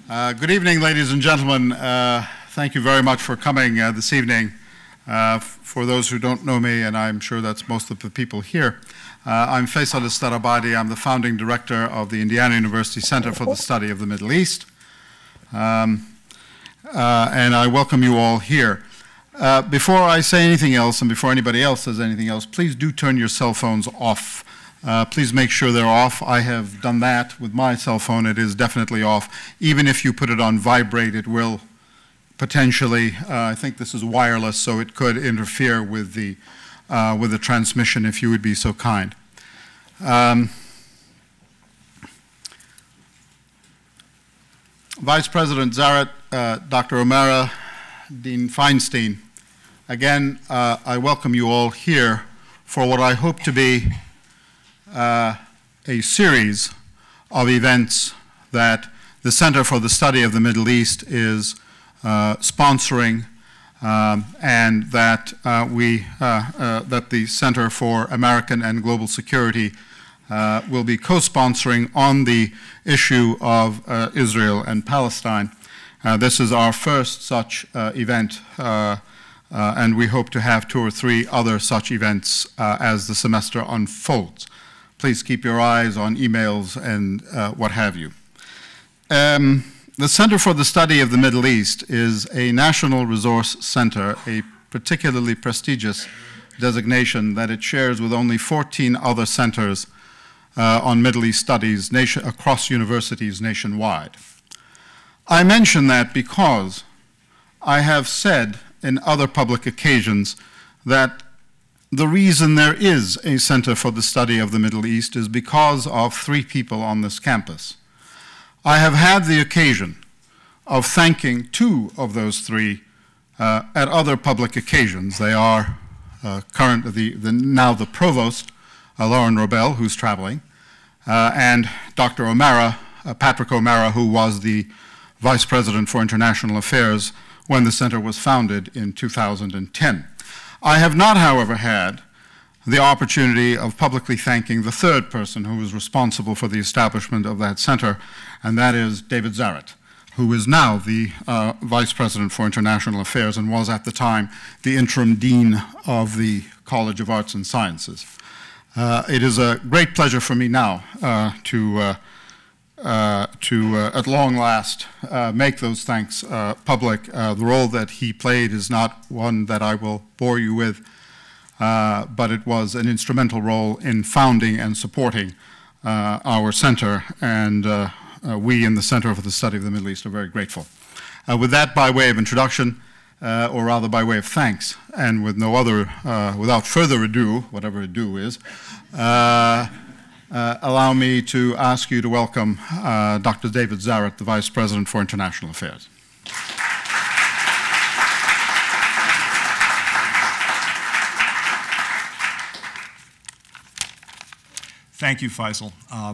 Good evening, ladies and gentlemen. Thank you very much for coming this evening. For those who don't know me, and I'm sure that's most of the people here, I'm Faisal Istarabadi. I'm the founding director of the Indiana University Center for the Study of the Middle East. And I welcome you all here. Before I say anything else, and before anybody else says anything else, please do turn your cell phones off. Please make sure they're off. I have done that with my cell phone. It is definitely off. Even if you put it on vibrate, it will potentially, I think this is wireless, so it could interfere with the transmission if you would be so kind. Vice President Zaret, Dr. O'Mara, Dean Feinstein, again, I welcome you all here for what I hope to be a series of events that the Center for the Study of the Middle East is sponsoring, and that that the Center for American and Global Security will be co-sponsoring on the issue of Israel and Palestine. This is our first such event, and we hope to have 2 or 3 other such events as the semester unfolds. Please keep your eyes on emails and what have you. The Center for the Study of the Middle East is a national resource center, a particularly prestigious designation that it shares with only 14 other centers on Middle East studies across universities nationwide. I mention that because I have said in other public occasions that the reason there is a Center for the Study of the Middle East is because of 3 people on this campus. I have had the occasion of thanking 2 of those 3 at other public occasions. They are now the provost, Lauren Robel, who's traveling, and Dr. O'Mara, Patrick O'Mara, who was the Vice President for International Affairs when the center was founded in 2010. I have not, however, had the opportunity of publicly thanking the 3rd person who was responsible for the establishment of that center, and that is David Zaret, who is now the Vice President for International Affairs and was at the time the interim dean of the College of Arts and Sciences. It is a great pleasure for me now to at long last make those thanks public. The role that he played is not one that I will bore you with, but it was an instrumental role in founding and supporting our center, and we in the Center for the Study of the Middle East are very grateful. With that, by way of introduction, or rather by way of thanks, and with no other, without further ado, whatever ado is, allow me to ask you to welcome Dr. David Zaret, the Vice President for International Affairs. Thank you, Faisal.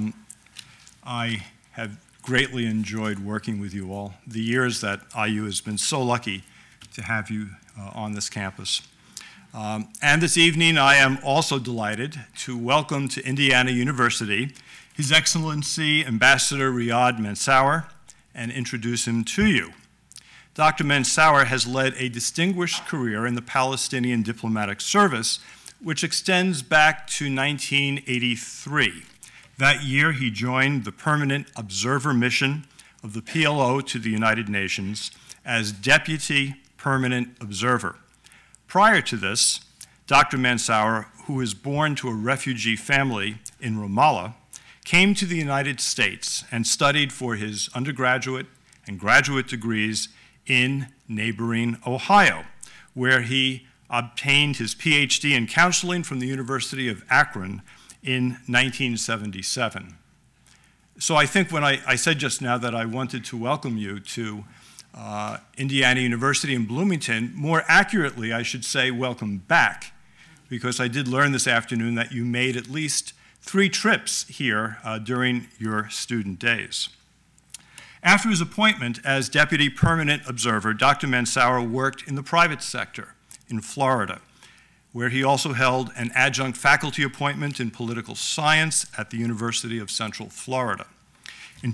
I have greatly enjoyed working with you all. The years that IU has been so lucky to have you on this campus. And this evening, I am also delighted to welcome to Indiana University His Excellency Ambassador Riyad Mansour and introduce him to you. Dr. Mansour has led a distinguished career in the Palestinian diplomatic service, which extends back to 1983. That year, he joined the permanent observer mission of the PLO to the United Nations as Deputy Permanent Observer. Prior to this, Dr. Mansour, who was born to a refugee family in Ramallah, came to the United States and studied for his undergraduate and graduate degrees in neighboring Ohio, where he obtained his PhD in counseling from the University of Akron in 1977. So I think when I said just now that I wanted to welcome you to Indiana University in Bloomington, more accurately, I should say welcome back, because I did learn this afternoon that you made at least 3 trips here during your student days. After his appointment as Deputy Permanent Observer, Dr. Mansour worked in the private sector in Florida, where he also held an adjunct faculty appointment in political science at the University of Central Florida. In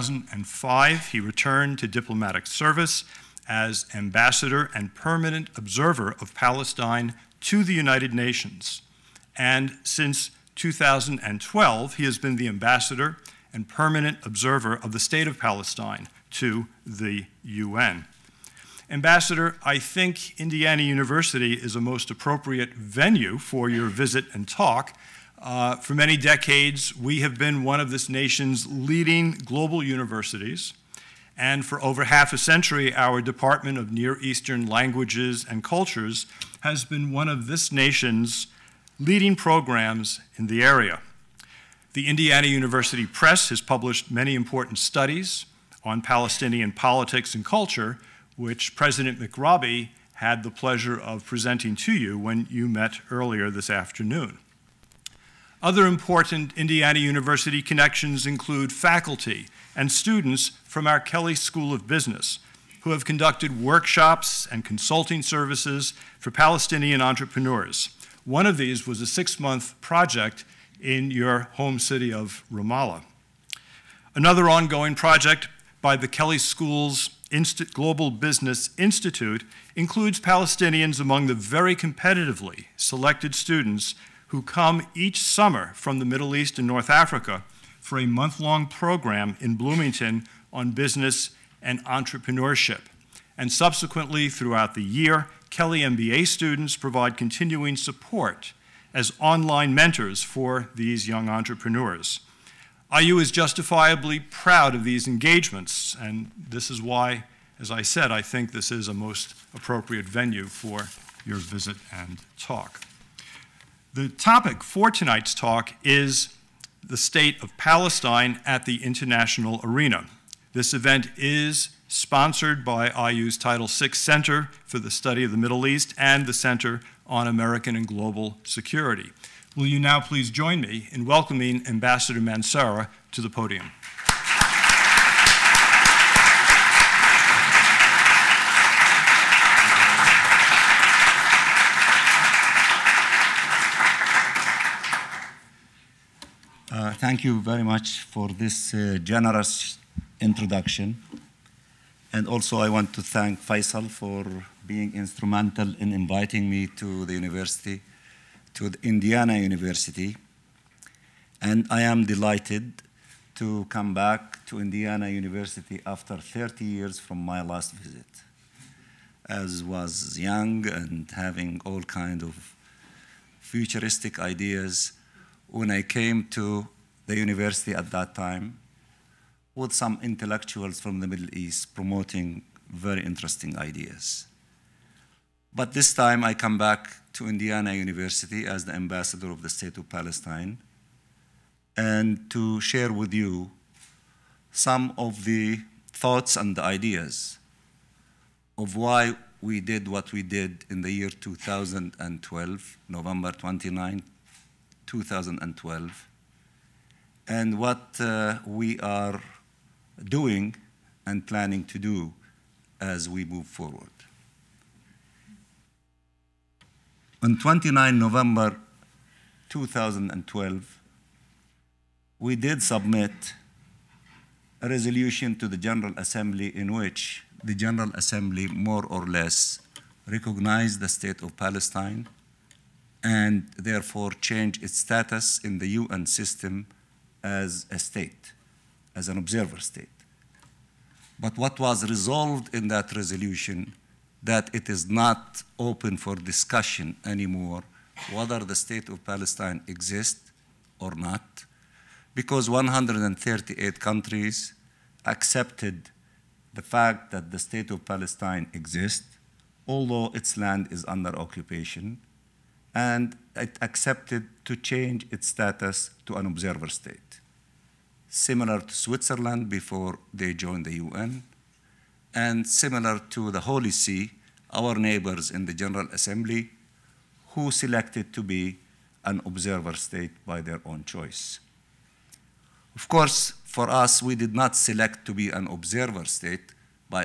2005, he returned to diplomatic service as ambassador and permanent observer of Palestine to the United Nations. And since 2012, he has been the ambassador and permanent observer of the State of Palestine to the UN. Ambassador, I think Indiana University is a most appropriate venue for your visit and talk. For many decades, we have been one of this nation's leading global universities, and for over half a century, our Department of Near Eastern Languages and Cultures has been one of this nation's leading programs in the area. The Indiana University Press has published many important studies on Palestinian politics and culture, which President McRobbie had the pleasure of presenting to you when you met earlier this afternoon. Other important Indiana University connections include faculty and students from our Kelley School of Business, who have conducted workshops and consulting services for Palestinian entrepreneurs. One of these was a 6-month project in your home city of Ramallah. Another ongoing project by the Kelley School's Global Business Institute includes Palestinians among the very competitively selected students who come each summer from the Middle East and North Africa for a month-long program in Bloomington on business and entrepreneurship. And subsequently, throughout the year, Kelley MBA students provide continuing support as online mentors for these young entrepreneurs. IU is justifiably proud of these engagements, and this is why, as I said, I think this is a most appropriate venue for your visit and talk. The topic for tonight's talk is the state of Palestine at the international arena. This event is sponsored by IU's Title VI Center for the Study of the Middle East and the Center on American and Global Security. Will you now please join me in welcoming Ambassador Mansour to the podium? Thank you very much for this generous introduction. And also I want to thank Faisal for being instrumental in inviting me to the university, to the Indiana University. And I am delighted to come back to Indiana University after 30 years from my last visit. As was young and having all kinds of futuristic ideas, when I came to the university at that time with some intellectuals from the Middle East promoting very interesting ideas. But this time I come back to Indiana University as the ambassador of the State of Palestine and to share with you some of the thoughts and the ideas of why we did what we did in the year 2012, November 29, 2012, and what we are doing and planning to do as we move forward. On 29 November 2012, we did submit a resolution to the General Assembly in which the General Assembly more or less recognized the State of Palestine and therefore changed its status in the UN system as a state, as an observer state. But what was resolved in that resolution, that it is not open for discussion anymore whether the State of Palestine exists or not, because 138 countries accepted the fact that the State of Palestine exists, although its land is under occupation, and it accepted to change its status to an observer state, similar to Switzerland before they joined the UN, and similar to the Holy See, our neighbors in the General Assembly, who selected to be an observer state by their own choice. Of course, for us, we did not select to be an observer state by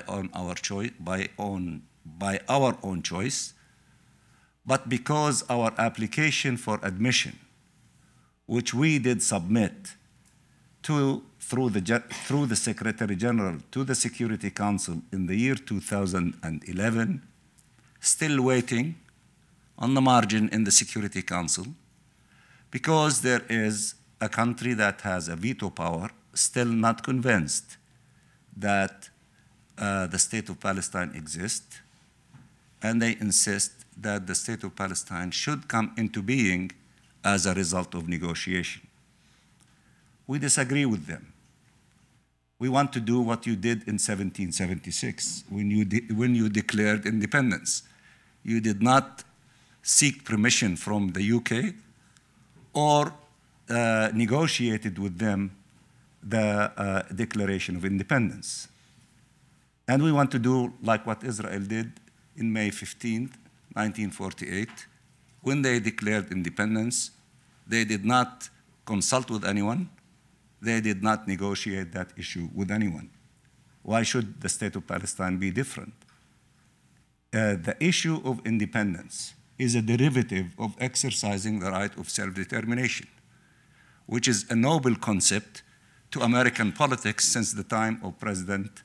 our own choice, but because our application for admission, which we did submit to through the Secretary General to the Security Council in the year 2011, still waiting on the margin in the Security Council, because there is a country that has a veto power still not convinced that the State of Palestine exists, and they insist that the State of Palestine should come into being as a result of negotiation. We disagree with them. We want to do what you did in 1776 when you declared independence. You did not seek permission from the UK or negotiated with them the Declaration of Independence. And we want to do like what Israel did in May 15th, 1948. When they declared independence, they did not consult with anyone. They did not negotiate that issue with anyone. Why should the State of Palestine be different? The issue of independence is a derivative of exercising the right of self-determination, which is a noble concept to American politics since the time of President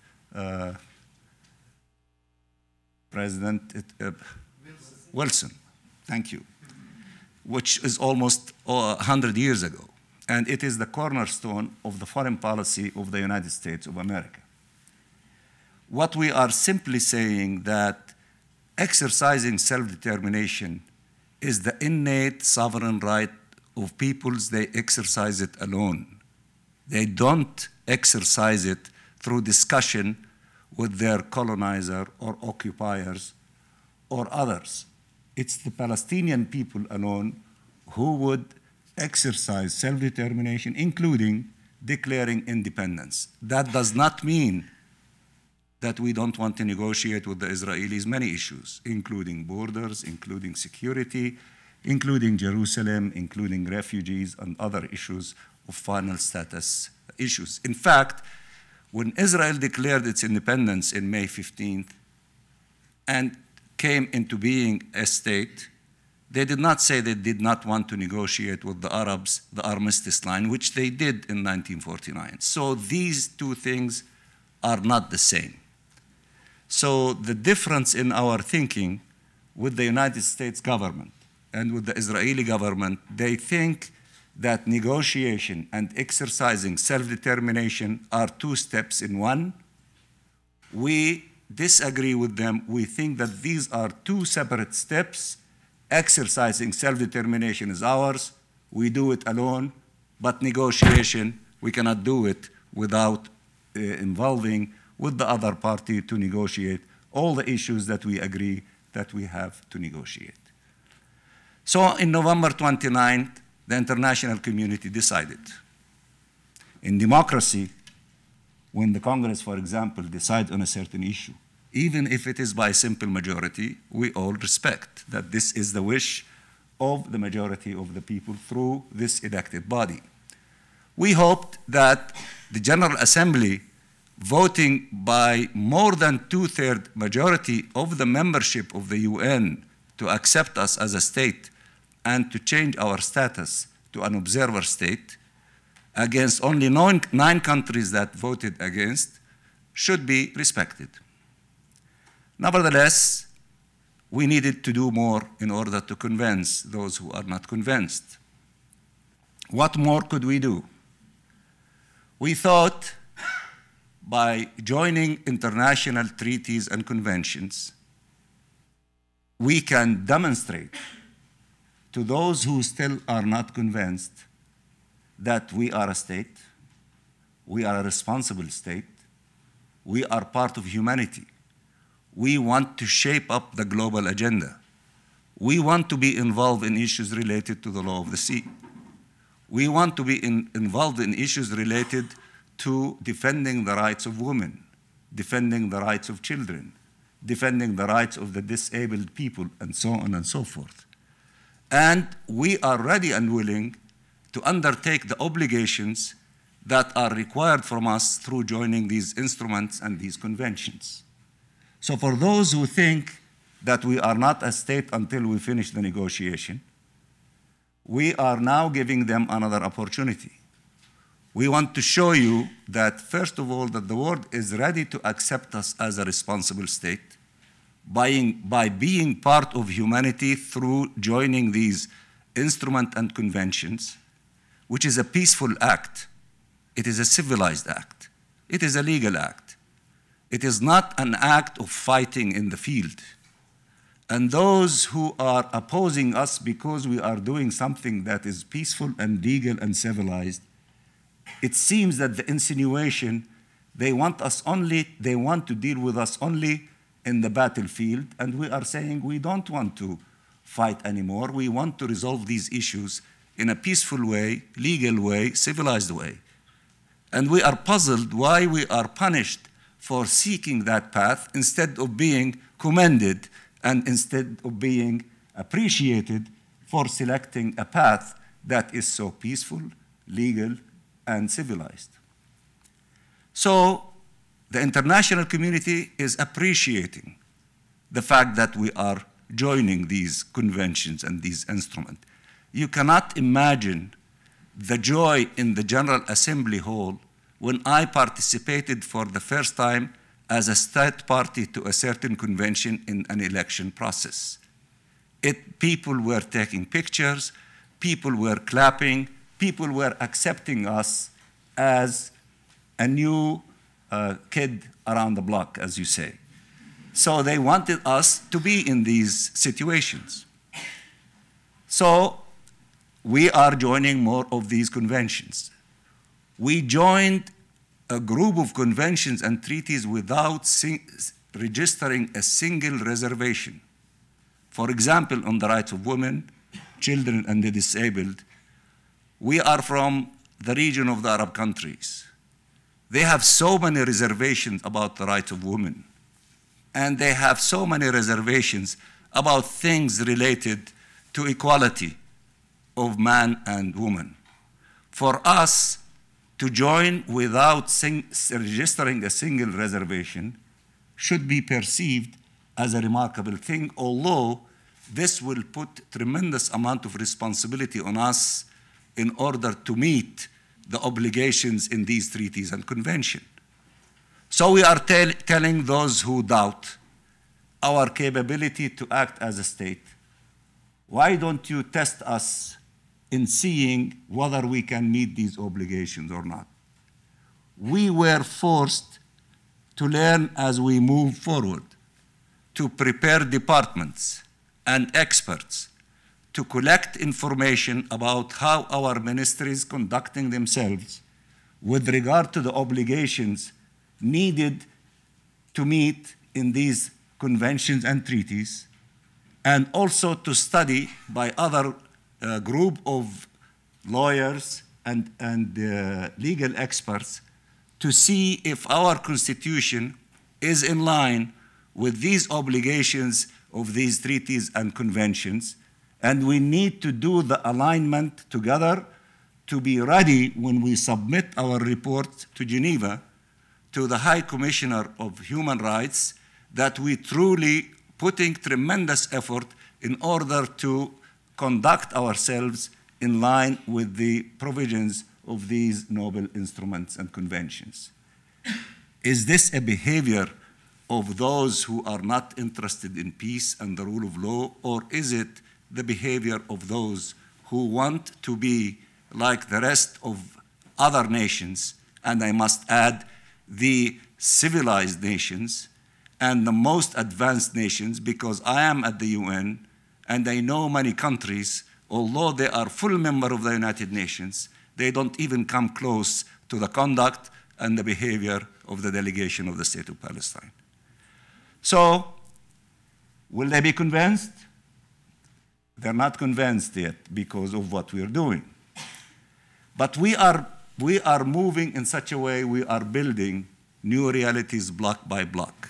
Wilson. Thank you. Which is almost 100 years ago. And it is the cornerstone of the foreign policy of the United States of America. What we are simply saying that exercising self-determination is the innate sovereign right of peoples. They exercise it alone. They don't exercise it through discussion with their colonizer or occupiers or others. It's the Palestinian people alone who would exercise self-determination, including declaring independence. That does not mean that we don't want to negotiate with the Israelis many issues, including borders, including security, including Jerusalem, including refugees and other issues of final status issues. In fact, when Israel declared its independence in May 15th and came into being a state, they did not say they did not want to negotiate with the Arabs, the armistice line, which they did in 1949. So these two things are not the same. So the difference in our thinking with the United States government and with the Israeli government, they think that negotiation and exercising self-determination are two steps in one. We disagree with them. We think that these are two separate steps. Exercising self-determination is ours. We do it alone. But negotiation, we cannot do it without involving with the other party to negotiate all the issues that we agree that we have to negotiate. So in November 29th, the international community decided. In democracy, when the Congress, for example, decides on a certain issue, even if it is by simple majority, we all respect that this is the wish of the majority of the people through this elected body. We hoped that the General Assembly, voting by more than 2/3 majority of the membership of the UN to accept us as a state and to change our status to an observer state against only nine countries that voted against, should be respected. Nevertheless, we needed to do more in order to convince those who are not convinced. What more could we do? We thought by joining international treaties and conventions, we can demonstrate to those who still are not convinced that we are a state, we are a responsible state, we are part of humanity. We want to shape up the global agenda. We want to be involved in issues related to the law of the sea. We want to be involved in issues related to defending the rights of women, defending the rights of children, defending the rights of the disabled people, and so on and so forth. And we are ready and willing to undertake the obligations that are required from us through joining these instruments and these conventions. So for those who think that we are not a state until we finish the negotiation, we are now giving them another opportunity. We want to show you that, first of all, that the world is ready to accept us as a responsible state by being part of humanity through joining these instruments and conventions, which is a peaceful act. It is a civilized act. It is a legal act. It is not an act of fighting in the field. And those who are opposing us because we are doing something that is peaceful and legal and civilized, it seems that the insinuation, they want to deal with us only in the battlefield, and we are saying we don't want to fight anymore. We want to resolve these issues in a peaceful way, legal way, civilized way. And we are puzzled why we are punished for seeking that path instead of being commended and instead of being appreciated for selecting a path that is so peaceful, legal, and civilized. So the international community is appreciating the fact that we are joining these conventions and these instruments. You cannot imagine the joy in the General Assembly Hall when I participated for the first time as a state party to a certain convention in an election process. People were taking pictures, people were clapping, people were accepting us as a new kid around the block, as you say. So they wanted us to be in these situations. So we are joining more of these conventions. We joined a group of conventions and treaties without registering a single reservation. For example, on the rights of women, children, and the disabled, we are from the region of the Arab countries. They have so many reservations about the rights of women, and they have so many reservations about things related to equality of man and woman. For us to join without registering a single reservation should be perceived as a remarkable thing, although this will put tremendous amount of responsibility on us in order to meet the obligations in these treaties and conventions. So we are telling those who doubt our capability to act as a state, why don't you test us in seeing whether we can meet these obligations or not? We were forced to learn as we move forward, to prepare departments and experts to collect information about how our ministries conducting themselves with regard to the obligations needed to meet in these conventions and treaties, and also to study by other group of lawyers and legal experts to see if our constitution is in line with these obligations of these treaties and conventions. And we need to do the alignment together to be ready when we submit our report to Geneva, to the High Commissioner of Human Rights, that we truly putting tremendous effort in order to conduct ourselves in line with the provisions of these noble instruments and conventions. Is this a behavior of those who are not interested in peace and the rule of law, or is it the behavior of those who want to be like the rest of other nations, and I must add the civilized nations and the most advanced nations, because I am at the UN and I know many countries, although they are full member of the United Nations, they don't even come close to the conduct and the behavior of the delegation of the State of Palestine. So, will they be convinced? They're not convinced yet because of what we're doing. But we are moving in such a way, we are building new realities block by block.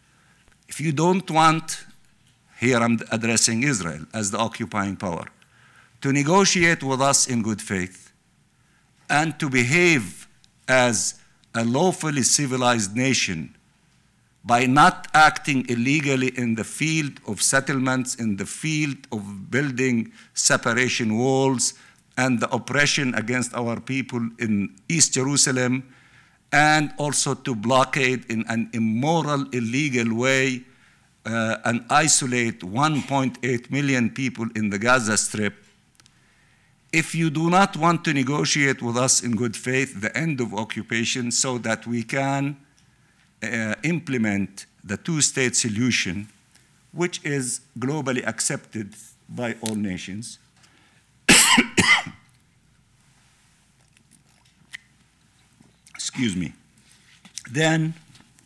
If you don't want, here I'm addressing Israel as the occupying power, to negotiate with us in good faith and to behave as a lawfully civilized nation by not acting illegally in the field of settlements, in the field of building separation walls, and the oppression against our people in East Jerusalem, and also to blockade in an immoral, illegal way and isolate 1.8 million people in the Gaza Strip. If you do not want to negotiate with us in good faith the end of occupation so that we can implement the two-state solution, which is globally accepted by all nations, excuse me, then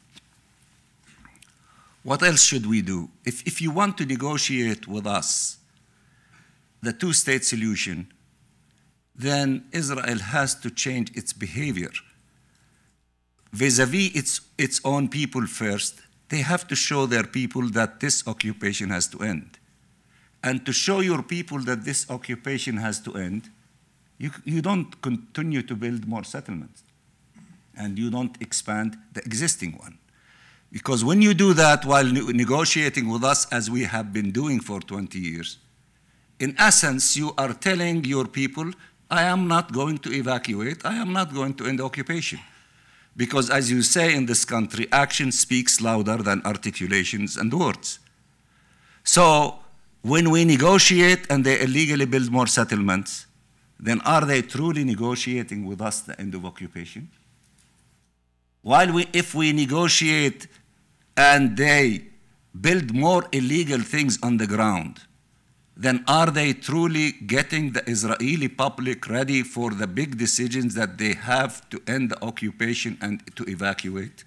what else should we do? If you want to negotiate with us the two-state solution, then Israel has to change its behavior. Vis-a-vis its own people first, they have to show their people that this occupation has to end. And to show your people that this occupation has to end, you don't continue to build more settlements, and you don't expand the existing one. Because when you do that while negotiating with us, as we have been doing for 20 years, in essence, you are telling your people, I am not going to evacuate, I am not going to end occupation. Because as you say in this country, action speaks louder than articulations and words. So when we negotiate and they illegally build more settlements, then are they truly negotiating with us the end of occupation? If we negotiate and they build more illegal things on the ground, then are they truly getting the Israeli public ready for the big decisions that they have to end the occupation and to evacuate?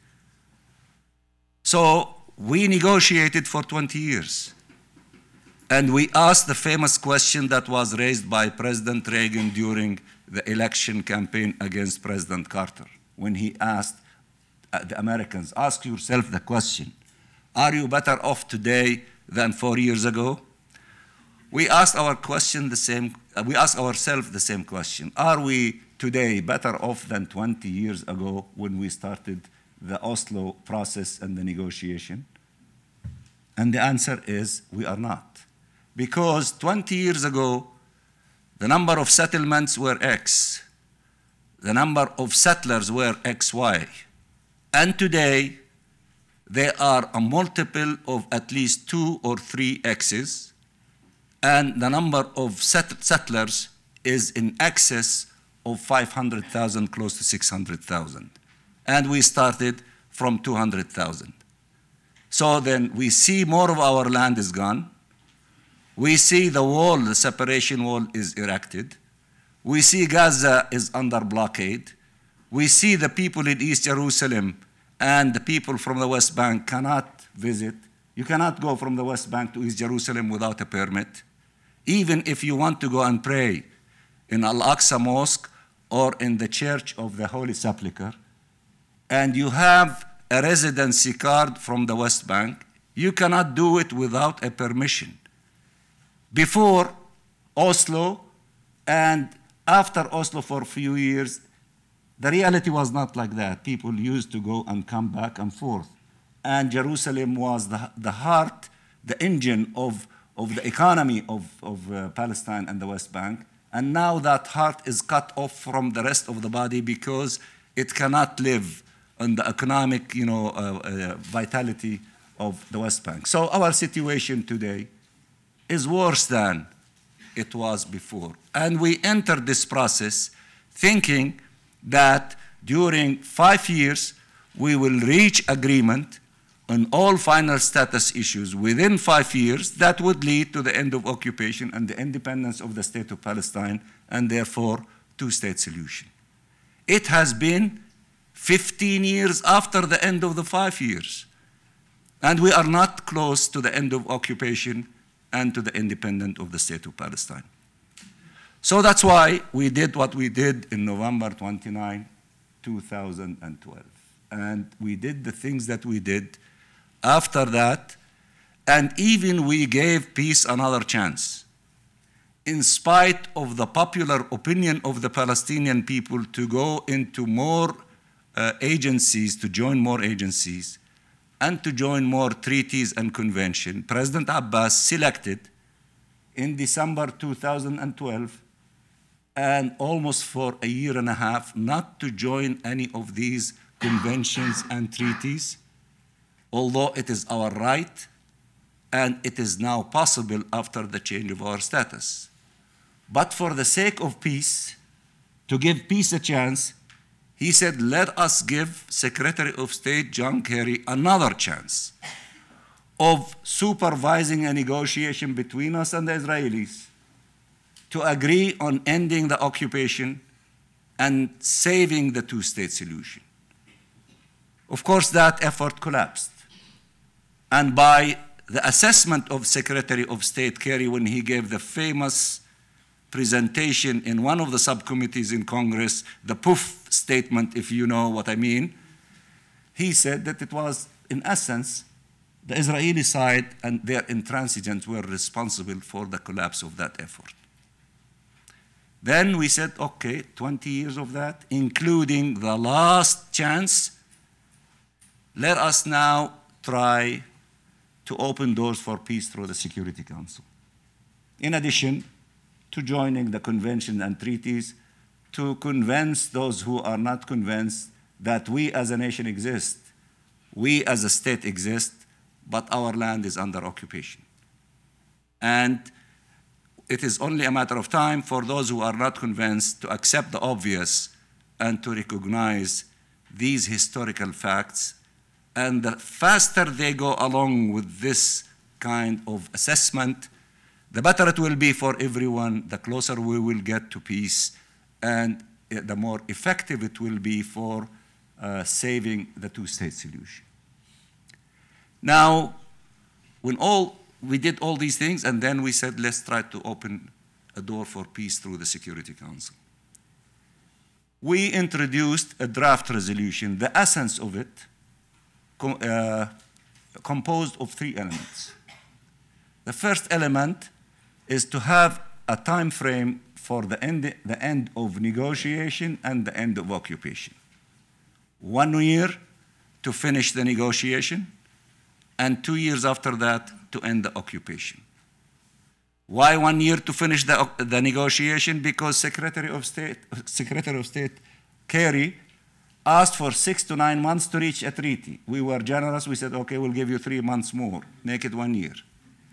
So we negotiated for 20 years. And we asked the famous question that was raised by President Reagan during the election campaign against President Carter, when he asked the Americans, ask yourself the question, are you better off today than 4 years ago? We asked ourselves the same question. Are we today better off than 20 years ago when we started the Oslo process and the negotiation? And the answer is we are not. Because 20 years ago, the number of settlements were X. The number of settlers were XY. And today, there are a multiple of at least 2 or 3 X's. And the number of settlers is in excess of 500,000, close to 600,000. And we started from 200,000. So then we see more of our land is gone. We see the wall, the separation wall is erected. We see Gaza is under blockade. We see the people in East Jerusalem and the people from the West Bank cannot visit. You cannot go from the West Bank to East Jerusalem without a permit. Even if you want to go and pray in Al-Aqsa Mosque or in the Church of the Holy Sepulchre, and you have a residency card from the West Bank, you cannot do it without a permission. Before Oslo and after Oslo for a few years, the reality was not like that. People used to go and come back and forth. And Jerusalem was the heart, the engine of the economy of Palestine and the West Bank. And now that heart is cut off from the rest of the body because it cannot live on the economic vitality of the West Bank. So our situation today is worse than it was before. And we entered this process thinking that during 5 years, we will reach agreement on all final status issues within 5 years that would lead to the end of occupation and the independence of the State of Palestine, and therefore two-state solution. It has been 15 years after the end of the 5 years, and we are not close to the end of occupation and to the independence of the State of Palestine. So that's why we did what we did in November 29, 2012. And we did the things that we did after that, and even we gave peace another chance, in spite of the popular opinion of the Palestinian people to go into more agencies, to join more agencies, and to join more treaties and conventions. President Abbas selected in December 2012 and almost for a year and a half not to join any of these conventions and treaties, although it is our right and it is now possible after the change of our status. But for the sake of peace, to give peace a chance, he said, let us give Secretary of State John Kerry another chance of supervising a negotiation between us and the Israelis to agree on ending the occupation and saving the two-state solution. Of course, that effort collapsed. And by the assessment of Secretary of State Kerry when he gave the famous presentation in one of the subcommittees in Congress, the poof statement, if you know what I mean, he said that it was, in essence, the Israeli side and their intransigence were responsible for the collapse of that effort. Then we said, okay, 20 years of that, including the last chance, let us now try to open doors for peace through the Security Council. In addition to joining the convention and treaties, to convince those who are not convinced that we as a nation exist, we as a state exist, but our land is under occupation. And it is only a matter of time for those who are not convinced to accept the obvious and to recognize these historical facts. And the faster they go along with this kind of assessment, the better it will be for everyone, the closer we will get to peace, and the more effective it will be for saving the two-state solution. Now, when we did all these things, and then we said, let's try to open a door for peace through the Security Council. We introduced a draft resolution, the essence of it, composed of 3 elements. The first element is to have a time frame for the end of negotiation and the end of occupation. 1 year to finish the negotiation, and 2 years after that to end the occupation. Why 1 year to finish the negotiation? Because Secretary of State Kerry asked for 6 to 9 months to reach a treaty. We were generous. We said, okay, we'll give you 3 months more. Make it 1 year.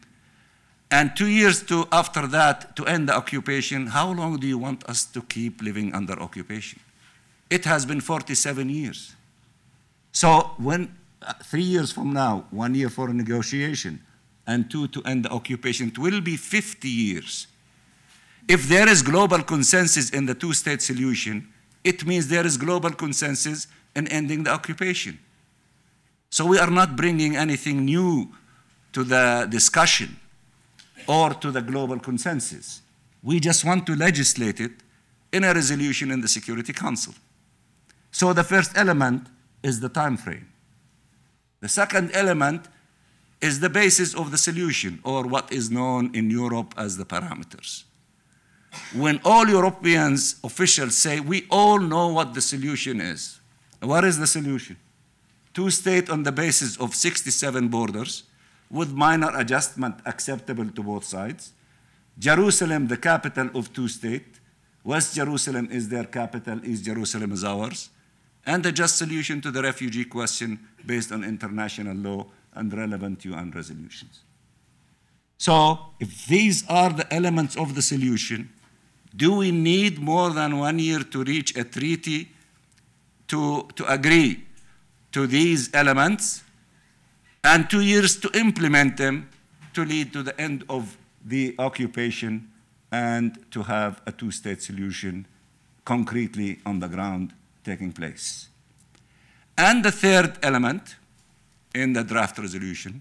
And 2 years after that to end the occupation. How long do you want us to keep living under occupation? It has been 47 years. So when 3 years from now, 1 year for a negotiation, and 2 to end the occupation, it will be 50 years. If there is global consensus in the two-state solution, it means there is global consensus in ending the occupation. So we are not bringing anything new to the discussion or to the global consensus. We just want to legislate it in a resolution in the Security Council. So the first element is the time frame. The second element is the basis of the solution, or what is known in Europe as the parameters. When all Europeans officials say, we all know what the solution is. What is the solution? Two-state on the basis of 67 borders, with minor adjustment acceptable to both sides. Jerusalem, the capital of two-state. West Jerusalem is their capital, East Jerusalem is ours. And a just solution to the refugee question based on international law and relevant UN resolutions. So if these are the elements of the solution, do we need more than 1 year to reach a treaty to agree to these elements, and 2 years to implement them to lead to the end of the occupation and to have a two-state solution concretely on the ground taking place? And the third element in the draft resolution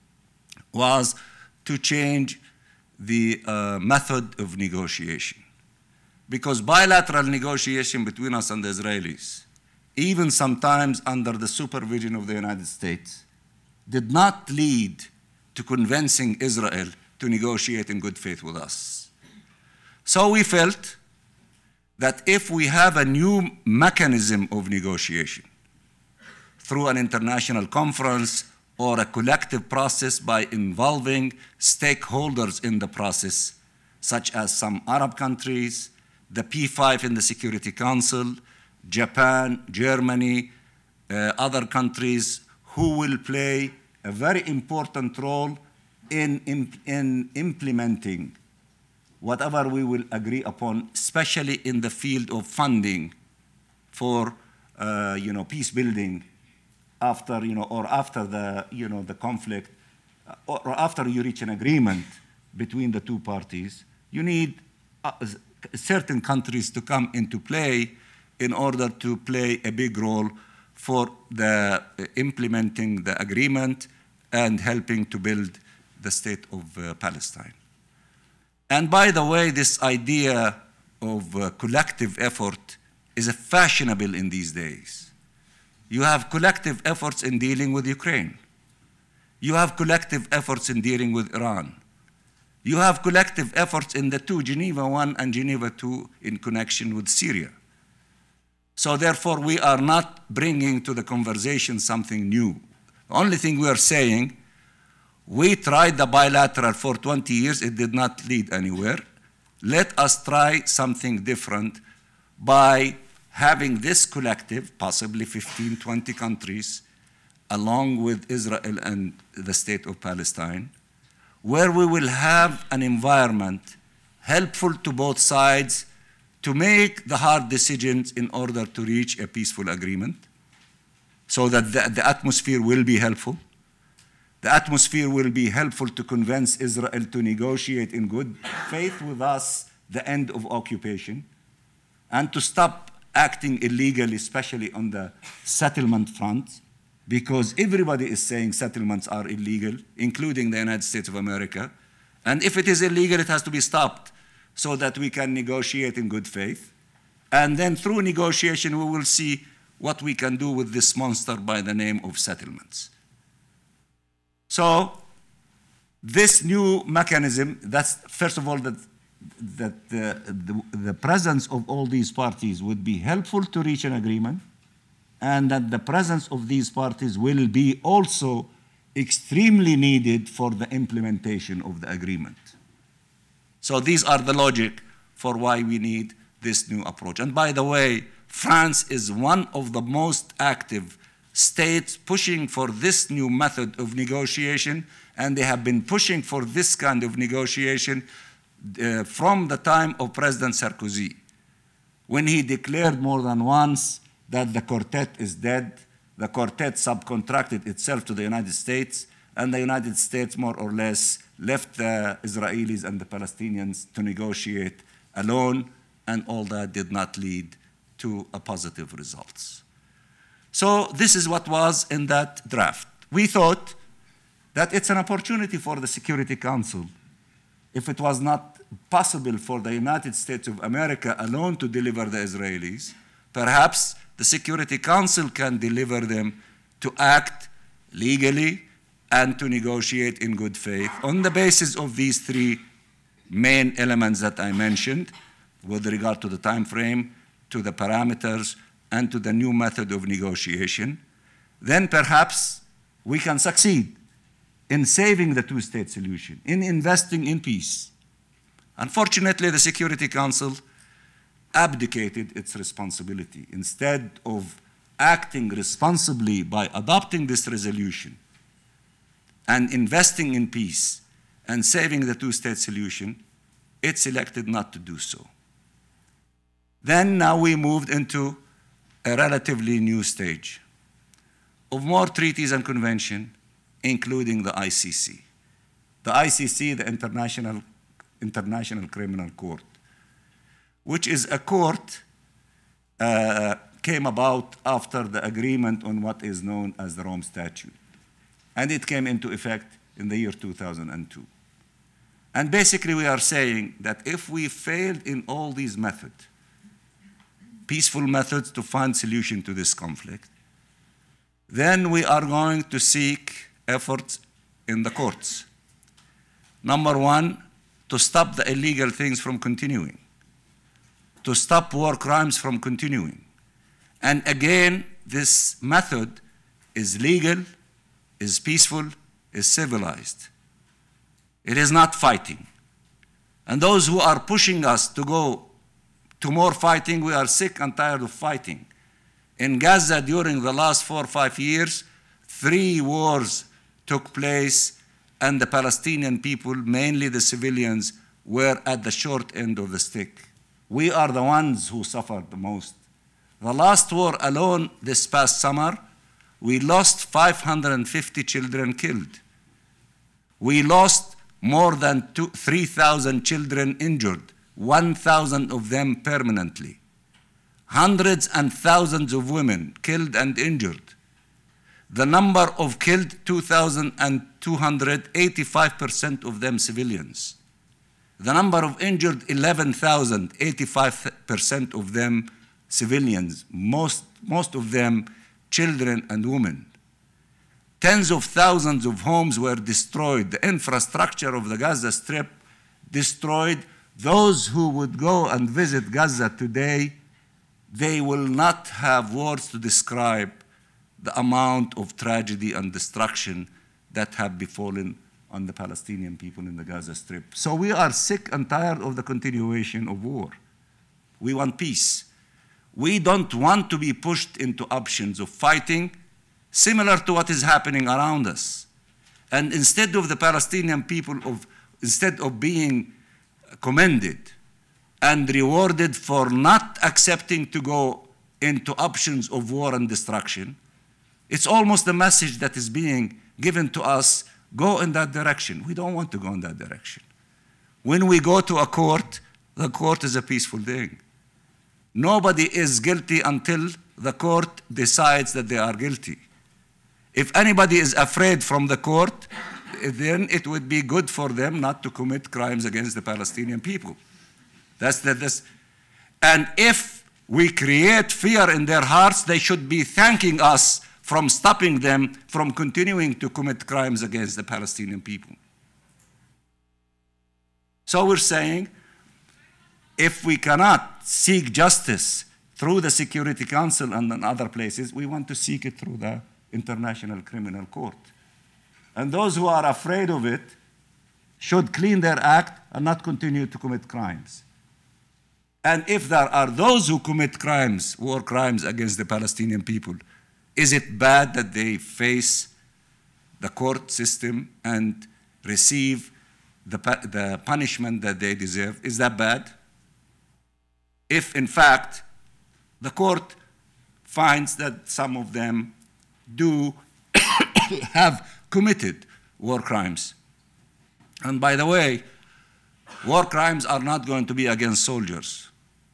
was to change the method of negotiation. Because bilateral negotiation between us and the Israelis, even sometimes under the supervision of the United States, did not lead to convincing Israel to negotiate in good faith with us. So we felt that if we have a new mechanism of negotiation through an international conference or a collective process by involving stakeholders in the process, such as some Arab countries, the P5 in the Security Council, Japan, Germany, other countries who will play a very important role in implementing whatever we will agree upon, especially in the field of funding for peace building after or after the the conflict, or after you reach an agreement between the two parties. You need certain countries to come into play in order to play a big role for the implementing the agreement and helping to build the state of Palestine. And by the way, this idea of collective effort is fashionable in these days. You have collective efforts in dealing with Ukraine. You have collective efforts in dealing with Iran. You have collective efforts in the two, Geneva I and Geneva II, in connection with Syria. So therefore, we are not bringing to the conversation something new. The only thing we are saying, we tried the bilateral for 20 years, it did not lead anywhere. Let us try something different by having this collective, possibly 15, 20 countries, along with Israel and the state of Palestine, where we will have an environment helpful to both sides to make the hard decisions in order to reach a peaceful agreement, so that the atmosphere will be helpful. The atmosphere will be helpful to convince Israel to negotiate in good faith with us the end of occupation, and to stop acting illegally, especially on the settlement front, because everybody is saying settlements are illegal, including the United States of America. And if it is illegal, it has to be stopped so that we can negotiate in good faith. And then through negotiation, we will see what we can do with this monster by the name of settlements. So this new mechanism, that's first of all that the presence of all these parties would be helpful to reach an agreement, and that the presence of these parties will be also extremely needed for the implementation of the agreement. So these are the logic for why we need this new approach. And by the way, France is one of the most active states pushing for this new method of negotiation, and they have been pushing for this kind of negotiation from the time of President Sarkozy, when he declared more than once that the quartet is dead. The quartet subcontracted itself to the United States, and the United States more or less left the Israelis and the Palestinians to negotiate alone, and all that did not lead to a positive results. So this is what was in that draft. We thought that it's an opportunity for the Security Council. If it was not possible for the United States of America alone to deliver the Israelis, perhaps the Security Council can deliver them to act legally and to negotiate in good faith on the basis of these three main elements that I mentioned, with regard to the time frame, to the parameters, and to the new method of negotiation. Then perhaps we can succeed in saving the two-state solution, in investing in peace. Unfortunately, the Security Council abdicated its responsibility. Instead of acting responsibly by adopting this resolution and investing in peace and saving the two-state solution, it selected not to do so. Then now we moved into a relatively new stage of more treaties and conventions, including the ICC. The ICC, the International Criminal Court, which is a court came about after the agreement on what is known as the Rome Statute. And it came into effect in the year 2002. And basically we are saying that if we failed in all these methods, peaceful methods to find solution to this conflict, then we are going to seek efforts in the courts. Number one, to stop the illegal things from continuing, to stop war crimes from continuing. And again, this method is legal, is peaceful, is civilized. It is not fighting. And those who are pushing us to go to more fighting. We are sick and tired of fighting. In Gaza, during the last 4 or 5 years, 3 wars took place, and the Palestinian people, mainly the civilians, were at the short end of the stick. We are the ones who suffered the most. The last war alone, this past summer, we lost 550 children killed. We lost more than 3,000 children injured, 1,000 of them permanently. Hundreds and thousands of women killed and injured. The number of killed, 2,200, 85% of them civilians. The number of injured, 11,000, 85% of them civilians, most of them children and women. Tens of thousands of homes were destroyed. The infrastructure of the Gaza Strip destroyed. Those who would go and visit Gaza today, they will not have words to describe the amount of tragedy and destruction that have befallen on the Palestinian people in the Gaza Strip. So we are sick and tired of the continuation of war. We want peace. We don't want to be pushed into options of fighting similar to what is happening around us. And instead of the Palestinian people, instead of being commended and rewarded for not accepting to go into options of war and destruction, it's almost the message that is being given to us, go in that direction. We don't want to go in that direction. When we go to a court, the court is a peaceful thing. Nobody is guilty until the court decides that they are guilty. If anybody is afraid from the court, then it would be good for them not to commit crimes against the Palestinian people. And if we create fear in their hearts, they should be thanking us from stopping them from continuing to commit crimes against the Palestinian people. So we're saying, if we cannot seek justice through the Security Council and in other places, we want to seek it through the International Criminal Court. And those who are afraid of it should clean their act and not continue to commit crimes. And if there are those who commit crimes, war crimes against the Palestinian people, is it bad that they face the court system and receive the punishment that they deserve? Is that bad? If, in fact, the court finds that some of them do have committed war crimes. And by the way, war crimes are not going to be against soldiers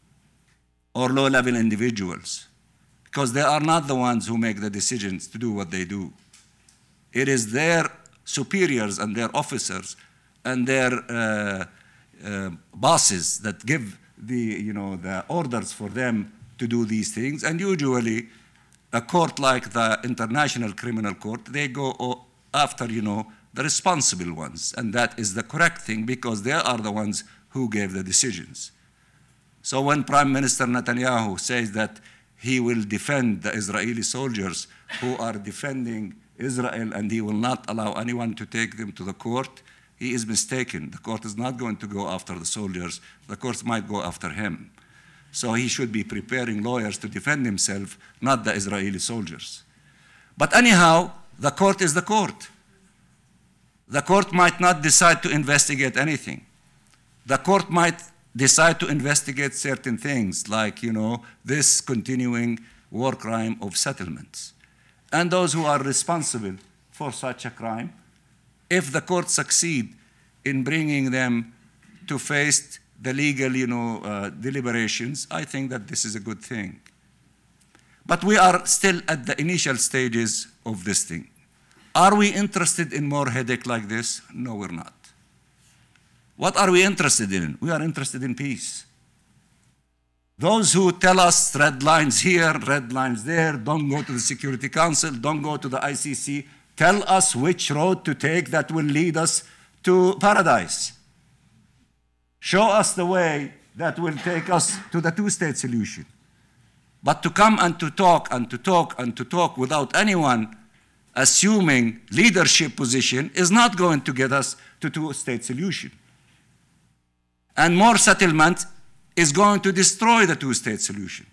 or low-level individuals, because they are not the ones who make the decisions to do what they do. It is their superiors and their officers and their bosses that give the orders for them to do these things. And usually, a court like the International Criminal Court, they go after, the responsible ones. And that is the correct thing, because they are the ones who gave the decisions. So when Prime Minister Netanyahu says that he will defend the Israeli soldiers who are defending Israel and he will not allow anyone to take them to the court, he is mistaken. The court is not going to go after the soldiers. The court might go after him. So he should be preparing lawyers to defend himself, not the Israeli soldiers. But anyhow, the court is the court. The court might not decide to investigate anything. The court might decide to investigate certain things, like, this continuing war crime of settlements. And those who are responsible for such a crime, if the court succeed in bringing them to face the legal, deliberations, I think that this is a good thing. But we are still at the initial stages of this thing. Are we interested in more headache like this? No, we're not. What are we interested in? We are interested in peace. Those who tell us red lines here, red lines there, don't go to the Security Council, don't go to the ICC, tell us which road to take that will lead us to paradise. Show us the way that will take us to the two-state solution. But to come and to talk and to talk and to talk without anyone assuming leadership position is not going to get us to two-state solution. And more settlement is going to destroy the two-state solution.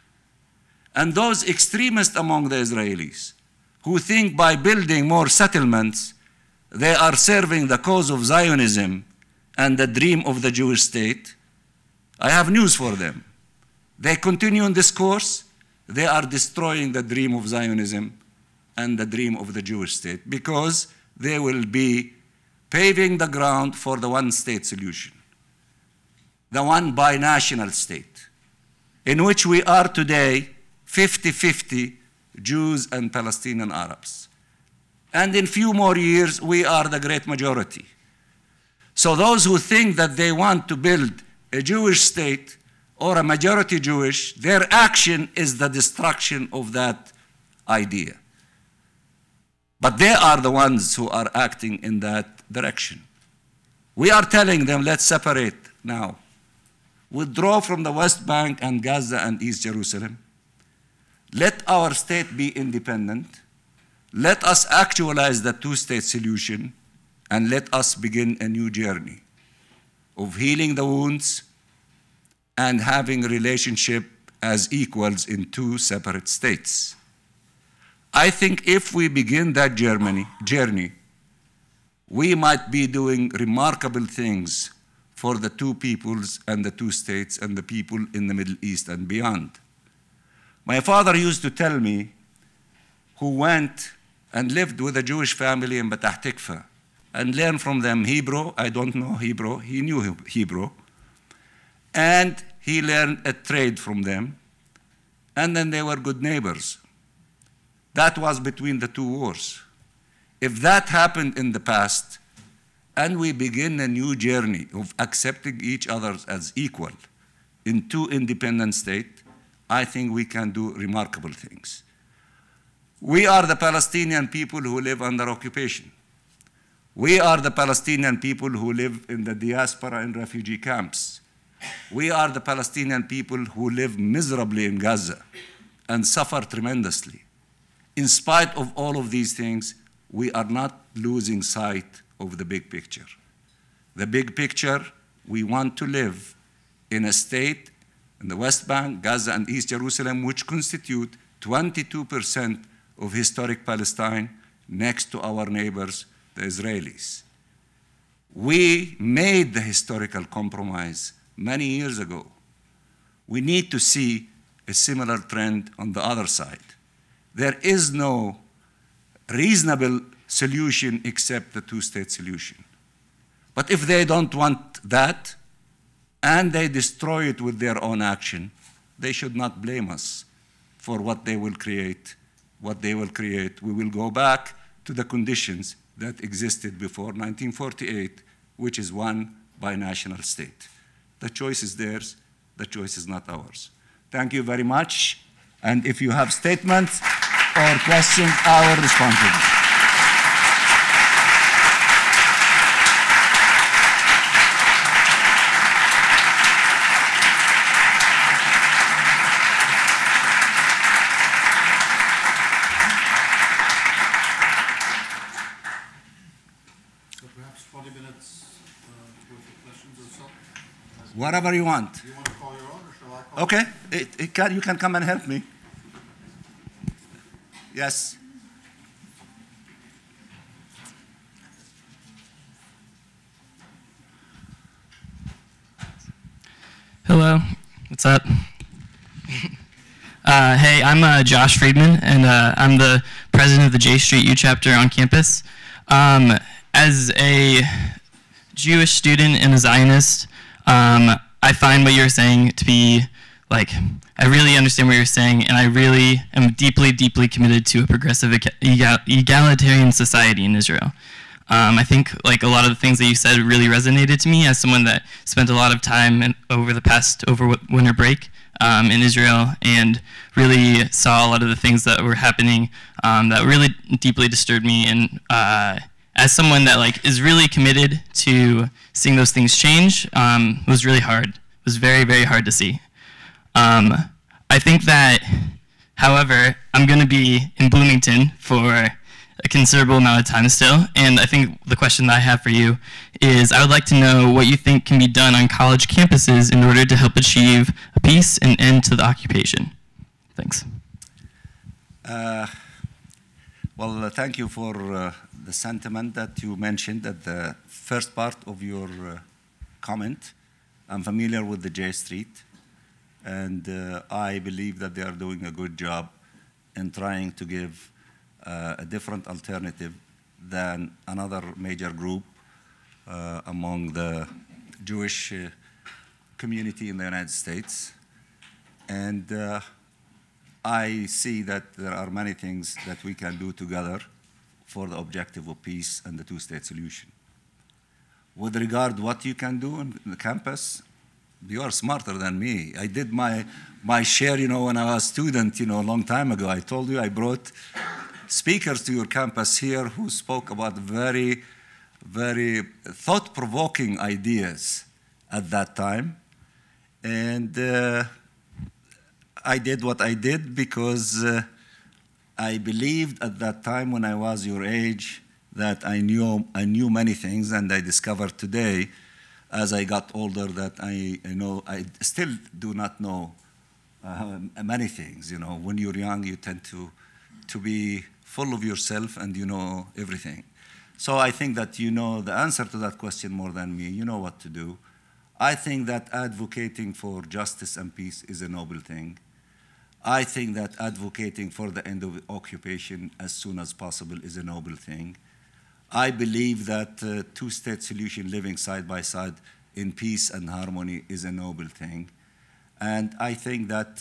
And those extremists among the Israelis who think by building more settlements, they are serving the cause of Zionism and the dream of the Jewish state, I have news for them. They continue on this course, they are destroying the dream of Zionism and the dream of the Jewish state, because they will be paving the ground for the one-state solution, the one binational state, in which we are today 50-50 Jews and Palestinian Arabs. And in few more years, we are the great majority. So those who think that they want to build a Jewish state or a majority Jewish, their action is the destruction of that idea. But they are the ones who are acting in that direction. We are telling them, let's separate now. Withdraw from the West Bank and Gaza and East Jerusalem. Let our state be independent. Let us actualize the two-state solution, and let us begin a new journey of healing the wounds and having a relationship as equals in two separate states. I think if we begin that journey, we might be doing remarkable things for the two peoples and the two states and the people in the Middle East and beyond. My father used to tell me, who went and lived with a Jewish family in Batah Tikva and learned from them Hebrew. I don't know Hebrew, he knew Hebrew. And he learned a trade from them. And then they were good neighbors. That was between the two wars. If that happened in the past, and we begin a new journey of accepting each other as equal in two independent states, I think we can do remarkable things. We are the Palestinian people who live under occupation. We are the Palestinian people who live in the diaspora in refugee camps. We are the Palestinian people who live miserably in Gaza and suffer tremendously. In spite of all of these things, we are not losing sight of the big picture. The big picture, we want to live in a state in the West Bank, Gaza, and East Jerusalem, which constitute 22% of historic Palestine next to our neighbors, the Israelis. We made the historical compromise many years ago. We need to see a similar trend on the other side. There is no reasonable solution except the two-state solution. But if they don't want that, and they destroy it with their own action, they should not blame us for what they will create. What they will create, we will go back to the conditions that existed before 1948, which is one binational state. The choice is theirs, the choice is not ours. Thank you very much. And if you have statements or questions, I will respond to them. Whatever you want. Do you want to call your own, or shall I call? Okay, you can come and help me. Yes. Hello, what's up? Hey, I'm Josh Friedman, and I'm the president of the J Street U chapter on campus. As a Jewish student and a Zionist, I find what you're saying to be, like, I really understand what you're saying, and I really am deeply, deeply committed to a progressive egalitarian society in Israel. I think, like, a lot of the things that you said really resonated to me as someone that spent a lot of time over winter break in Israel, and really saw a lot of the things that were happening that really deeply disturbed me. And as someone that, like, is really committed to seeing those things change, it was really hard. It was very, very hard to see. I think that, however, I'm going to be in Bloomington for a considerable amount of time still, and I think the question that I have for you is I would like to know what you think can be done on college campuses in order to help achieve a peace and end to the occupation. Thanks. Well, thank you for the sentiment that you mentioned at the first part of your comment. I'm familiar with the J Street, and I believe that they are doing a good job in trying to give a different alternative than another major group among the Jewish community in the United States. And I see that there are many things that we can do together for the objective of peace and the two-state solution. With regard to what you can do on the campus, you are smarter than me. I did my share, when I was a student, a long time ago. I told you I brought speakers to your campus here who spoke about very, very thought-provoking ideas at that time. And I did what I did because I believed at that time when I was your age that I knew many things, and I discovered today as I got older that I still do not know many things. When you're young, you tend to be full of yourself and you know everything. So I think that you know the answer to that question more than me. You know what to do. I think that advocating for justice and peace is a noble thing. I think that advocating for the end of occupation as soon as possible is a noble thing. I believe that two-state solution living side by side in peace and harmony is a noble thing. And I think that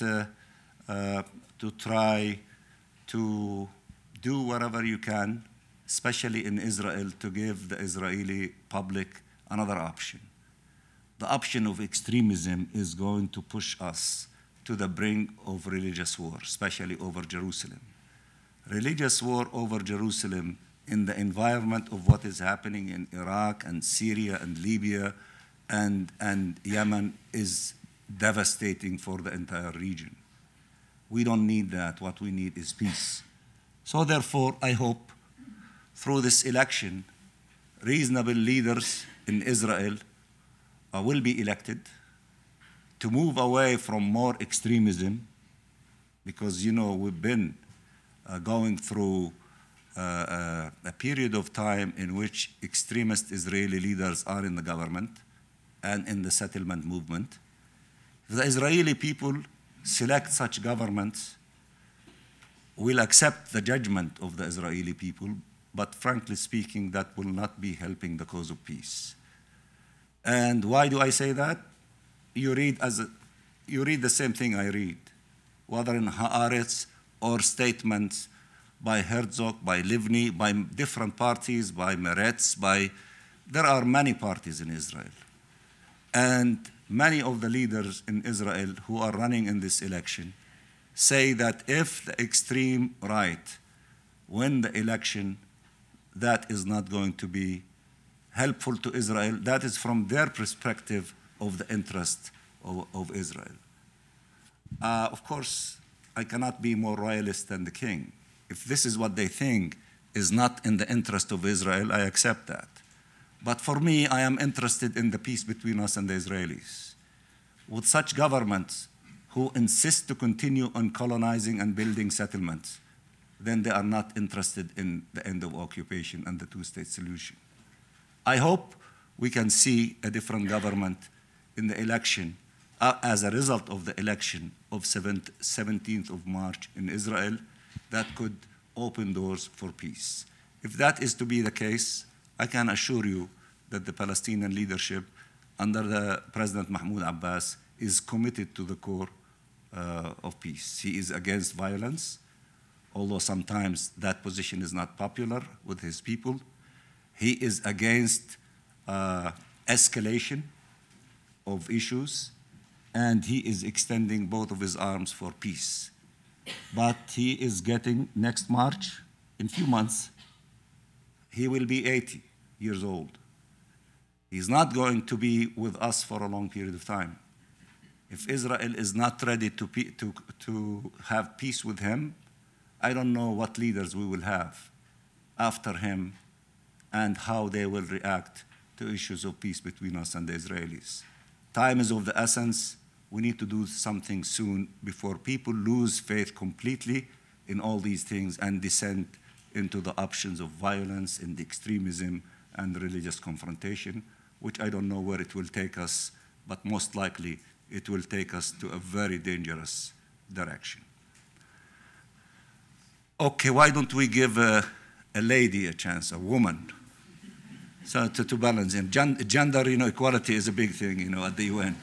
to try to do whatever you can, especially in Israel, to give the Israeli public another option. The option of extremism is going to push us to the brink of religious war, especially over Jerusalem. Religious war over Jerusalem in the environment of what is happening in Iraq and Syria and Libya and Yemen is devastating for the entire region. We don't need that. What we need is peace. So therefore, I hope through this election, reasonable leaders in Israel will be elected to move away from more extremism, because we've been going through a period of time in which extremist Israeli leaders are in the government and in the settlement movement. If the Israeli people select such governments, we'll accept the judgment of the Israeli people, but frankly speaking, that will not be helping the cause of peace. And why do I say that? You read the same thing I read, whether in Haaretz or statements by Herzog, by Livni, by different parties, by Meretz, there are many parties in Israel. And many of the leaders in Israel who are running in this election say that if the extreme right win the election, that is not going to be helpful to Israel. That is from their perspective of the interest of Israel. Of course, I cannot be more royalist than the king. If this is what they think is not in the interest of Israel, I accept that. But for me, I am interested in the peace between us and the Israelis. With such governments who insist to continue on colonizing and building settlements, then they are not interested in the end of occupation and the two-state solution. I hope we can see a different government in the election as a result of the election of 17th of March in Israel that could open doors for peace. If that is to be the case, I can assure you that the Palestinian leadership under the President Mahmoud Abbas is committed to the core of peace. He is against violence, although sometimes that position is not popular with his people. He is against escalation of issues, and he is extending both of his arms for peace. But he is getting, next March, in a few months, he will be 80 years old. He's not going to be with us for a long period of time. If Israel is not ready to have peace with him, I don't know what leaders we will have. after him and how they will react to issues of peace between us and the Israelis. Time is of the essence. We need to do something soon before people lose faith completely in all these things and descend into the options of violence and extremism and religious confrontation, which I don't know where it will take us, but most likely it will take us to a very dangerous direction. Okay, why don't we give a lady a chance, a woman, so to balance him. Gender, equality is a big thing, at the UN.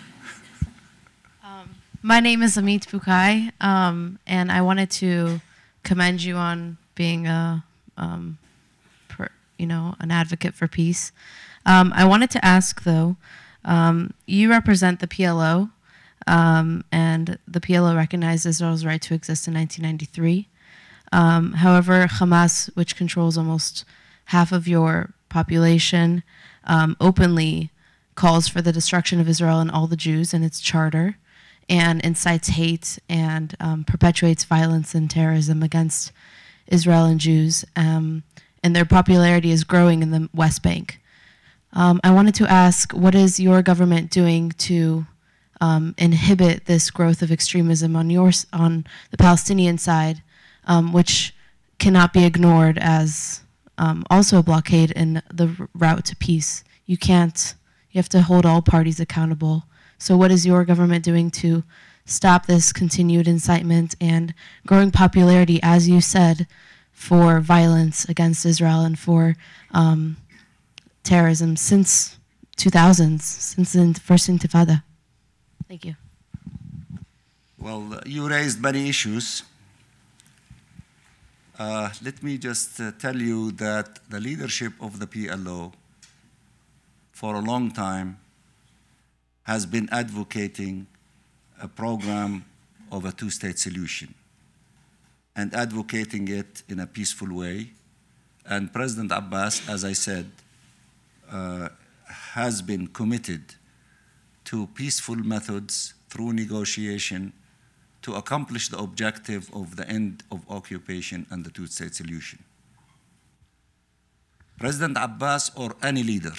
My name is Amit Bukai, and I wanted to commend you on being an advocate for peace. I wanted to ask, though, you represent the PLO, and the PLO recognized Israel's right to exist in 1993. However, Hamas, which controls almost half of your population, openly calls for the destruction of Israel and all the Jews in its charter, and incites hate and perpetuates violence and terrorism against Israel and Jews, and their popularity is growing in the West Bank. I wanted to ask, what is your government doing to inhibit this growth of extremism on the Palestinian side, which cannot be ignored as also a blockade in the route to peace? You have to hold all parties accountable. So what is your government doing to stop this continued incitement and growing popularity, as you said, for violence against Israel and for terrorism since 2000s, since the first Intifada? Thank you. Well, you raised many issues. Let me just tell you that the leadership of the PLO for a long time has been advocating a program of a two-state solution and advocating it in a peaceful way. And President Abbas, as I said, has been committed to peaceful methods through negotiation to accomplish the objective of the end of occupation and the two-state solution. President Abbas or any leader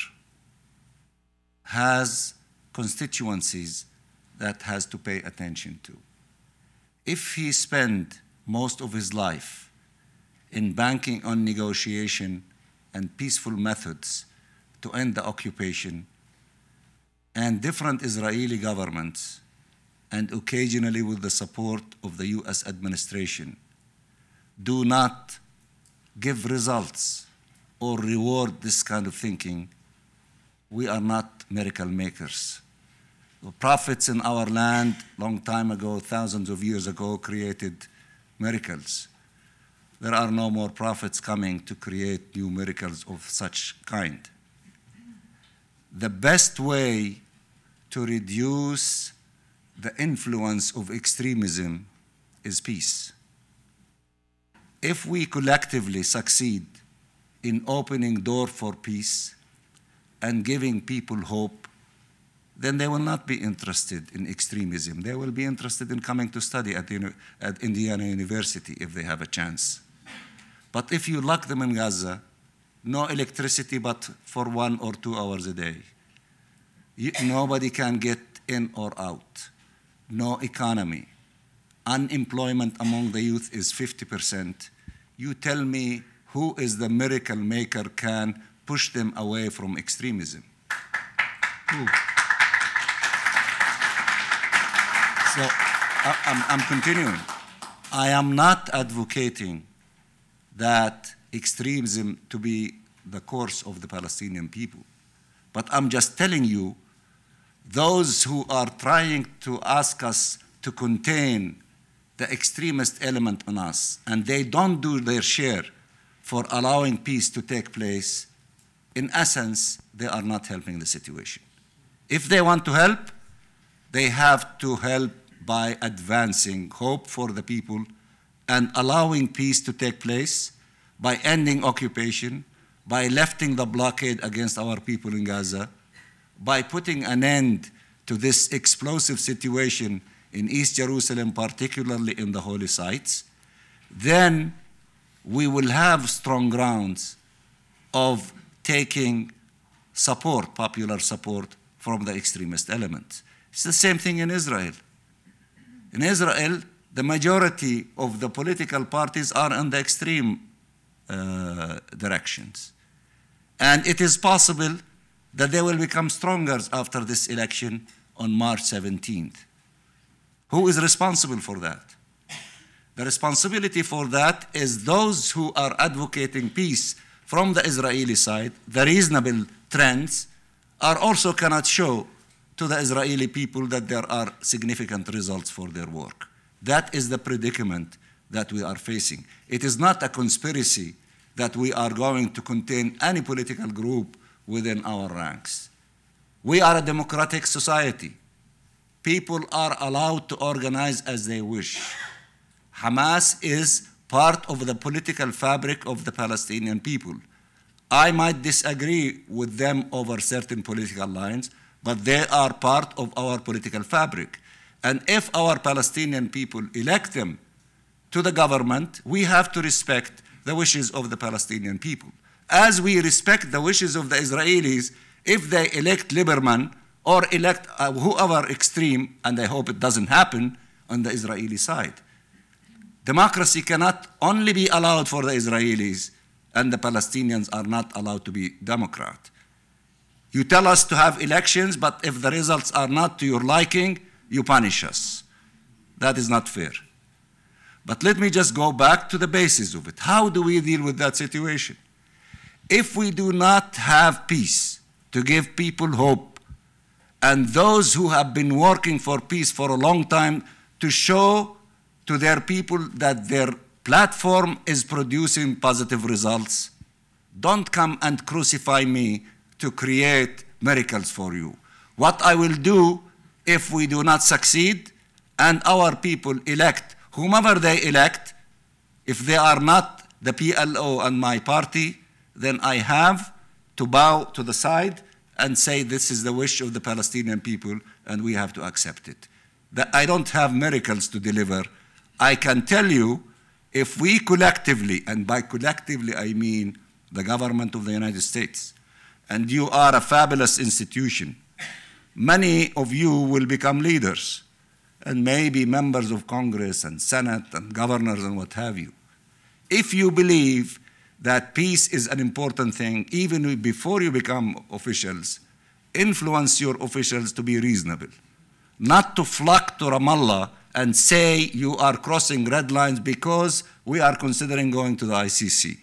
has constituencies that has to pay attention to. If he spent most of his life in banking on negotiation and peaceful methods to end the occupation, and different Israeli governments, and occasionally with the support of the US administration, do not give results or reward this kind of thinking, we are not miracle makers. The prophets in our land, long time ago, thousands of years ago, created miracles. There are no more prophets coming to create new miracles of such kind. The best way to reduce the influence of extremism is peace. If we collectively succeed in opening door for peace and giving people hope, then they will not be interested in extremism. They will be interested in coming to study at Indiana University if they have a chance. But if you lock them in Gaza, no electricity but for 1 or 2 hours a day. Nobody can get in or out. No economy. Unemployment among the youth is 50%. You tell me who is the miracle maker can push them away from extremism? Who? So I'm continuing. I am not advocating that extremism to be the course of the Palestinian people. But I'm just telling you, those who are trying to ask us to contain the extremist element in us, and they don't do their share for allowing peace to take place, in essence, they are not helping the situation. If they want to help, they have to help by advancing hope for the people and allowing peace to take place, by ending occupation, by lifting the blockade against our people in Gaza, by putting an end to this explosive situation in East Jerusalem, particularly in the holy sites. Then we will have strong grounds of taking support, popular support, from the extremist elements. It's the same thing in Israel. In Israel, the majority of the political parties are in the extreme directions. And it is possible that they will become stronger after this election on March 17th. Who is responsible for that? The responsibility for that is those who are advocating peace from the Israeli side. The reasonable trends are also cannot show to the Israeli people that there are significant results for their work. That is the predicament that we are facing. It is not a conspiracy that we are going to contain any political group within our ranks. We are a democratic society. People are allowed to organize as they wish. Hamas is part of the political fabric of the Palestinian people. I might disagree with them over certain political lines, but they are part of our political fabric. And if our Palestinian people elect them to the government, we have to respect the wishes of the Palestinian people. As we respect the wishes of the Israelis, if they elect Lieberman or elect whoever extreme, and I hope it doesn't happen, on the Israeli side. Democracy cannot only be allowed for the Israelis, and the Palestinians are not allowed to be Democrat. You tell us to have elections, but if the results are not to your liking, you punish us. That is not fair. But let me just go back to the basis of it. How do we deal with that situation? If we do not have peace to give people hope, and those who have been working for peace for a long time to show to their people that their platform is producing positive results, don't come and crucify me to create miracles for you. What I will do if we do not succeed and our people elect whomever they elect, if they are not the PLO and my party, then I have to bow to the side and say this is the wish of the Palestinian people and we have to accept it. I don't have miracles to deliver. I can tell you if we collectively, and by collectively I mean the government of the United States, and you are a fabulous institution, many of you will become leaders and maybe members of Congress and Senate and governors and what have you. If you believe that peace is an important thing, even before you become officials, influence your officials to be reasonable, not to flock to Ramallah and say you are crossing red lines because we are considering going to the ICC.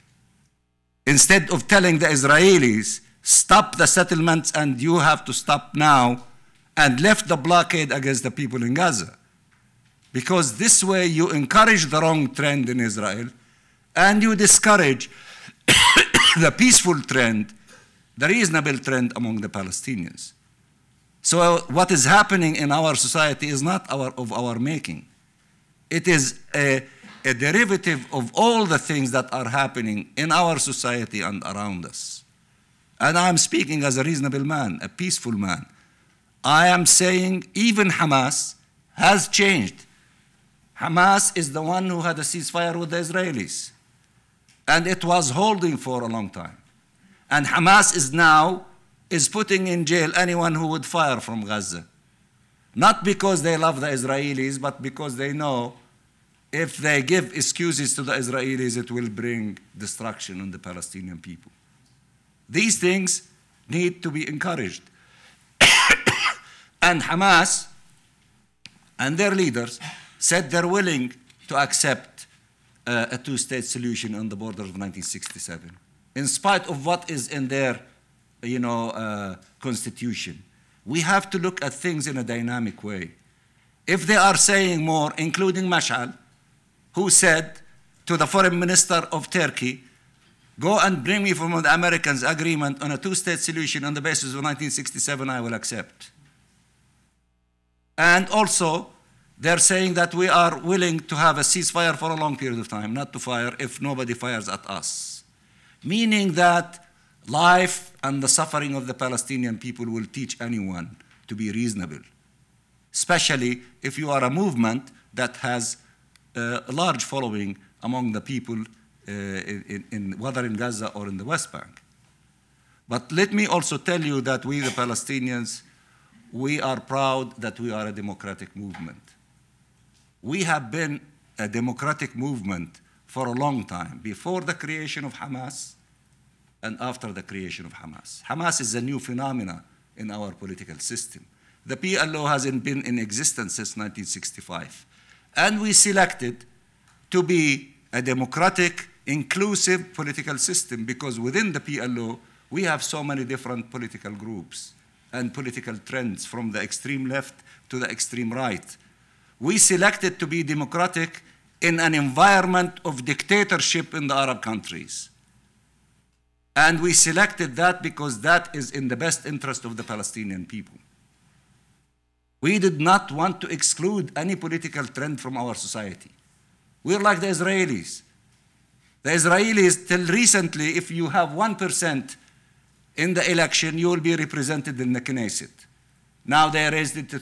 Instead of telling the Israelis, stop the settlements and you have to stop now, and lift the blockade against the people in Gaza. Because this way you encourage the wrong trend in Israel and you discourage the peaceful trend, the reasonable trend among the Palestinians. So what is happening in our society is not of our making. It is a derivative of all the things that are happening in our society and around us. And I'm speaking as a reasonable man, a peaceful man. I am saying even Hamas has changed. Hamas is the one who had a ceasefire with the Israelis. And it was holding for a long time. And Hamas is now putting in jail anyone who would fire from Gaza. Not because they love the Israelis, but because they know if they give excuses to the Israelis, it will bring destruction on the Palestinian people. These things need to be encouraged. And Hamas and their leaders said they're willing to accept a two-state solution on the borders of 1967, in spite of what is in their constitution. We have to look at things in a dynamic way. If they are saying more, including Mashal, who said to the foreign minister of Turkey, go and bring me from the Americans agreement on a two-state solution on the basis of 1967, I will accept. And also, they're saying that we are willing to have a ceasefire for a long period of time, not to fire if nobody fires at us. Meaning that life and the suffering of the Palestinian people will teach anyone to be reasonable, especially if you are a movement that has a large following among the people whether in Gaza or in the West Bank. But let me also tell you that we, the Palestinians, we are proud that we are a democratic movement. We have been a democratic movement for a long time, before the creation of Hamas and after the creation of Hamas. Hamas is a new phenomenon in our political system. The PLO hasn't been in existence since 1965. And we selected to be a democratic, inclusive political system because within the PLO, we have so many different political groups and political trends from the extreme left to the extreme right. We selected to be democratic in an environment of dictatorship in the Arab countries. And we selected that because that is in the best interest of the Palestinian people. We did not want to exclude any political trend from our society. We're like the Israelis. The Israelis, till recently, if you have 1% in the election, you will be represented in the Knesset. Now they raised it to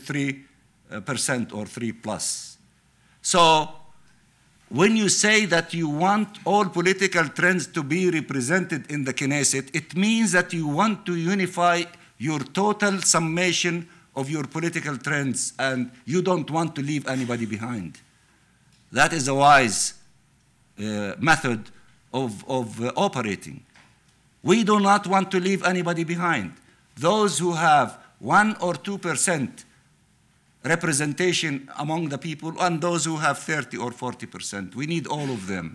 3% or 3 plus. So when you say that you want all political trends to be represented in the Knesset, it means that you want to unify your total summation of your political trends and you don't want to leave anybody behind. That is a wise method of operating. We do not want to leave anybody behind. Those who have 1 or 2% representation among the people and those who have 30 or 40%. We need all of them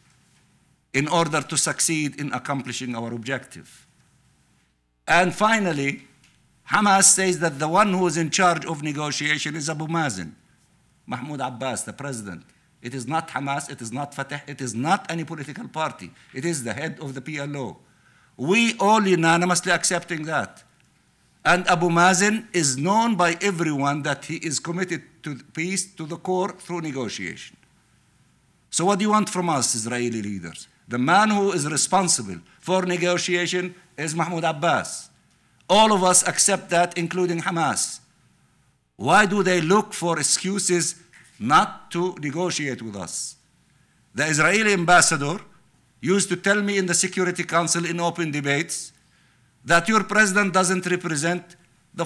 in order to succeed in accomplishing our objective. And finally, Hamas says that the one who is in charge of negotiation is Abu Mazen, Mahmoud Abbas, the president. It is not Hamas, it is not Fatah, it is not any political party. It is the head of the PLO. We all unanimously accepting that. And Abu Mazen is known by everyone that he is committed to peace to the core through negotiation. So what do you want from us, Israeli leaders? The man who is responsible for negotiation is Mahmoud Abbas. All of us accept that, including Hamas. Why do they look for excuses not to negotiate with us? The Israeli ambassador used to tell me in the Security Council in open debates that your president doesn't represent the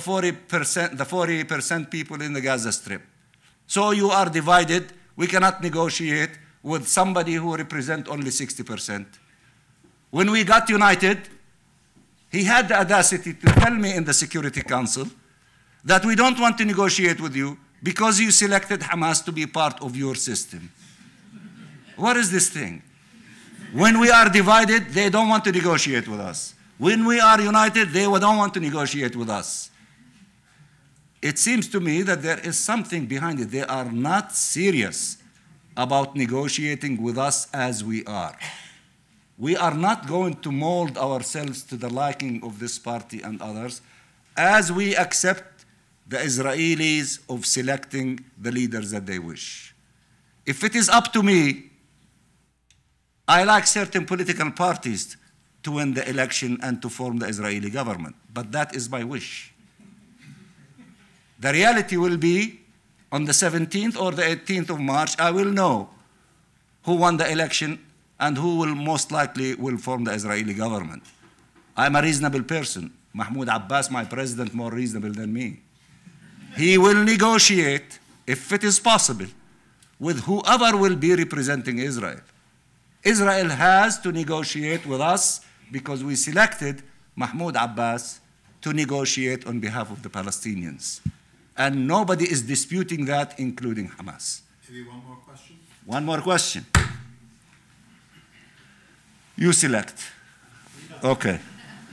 40% people in the Gaza Strip. So you are divided. We cannot negotiate with somebody who represents only 60%. When we got united, he had the audacity to tell me in the Security Council that we don't want to negotiate with you because you selected Hamas to be part of your system. What is this thing? When we are divided, they don't want to negotiate with us. When we are united, they don't want to negotiate with us. It seems to me that there is something behind it. They are not serious about negotiating with us as we are. We are not going to mold ourselves to the liking of this party and others as we accept the Israelis of selecting the leaders that they wish. If it is up to me, I like certain political parties to win the election and to form the Israeli government, but that is my wish. The reality will be on the 17th or the 18th of March, I will know who won the election and who will most likely will form the Israeli government. I'm a reasonable person. Mahmoud Abbas, my president, more reasonable than me. He will negotiate, if it is possible, with whoever will be representing Israel. Israel has to negotiate with us because we selected Mahmoud Abbas to negotiate on behalf of the Palestinians. And nobody is disputing that, including Hamas. Maybe one more question? One more question. You select. Okay.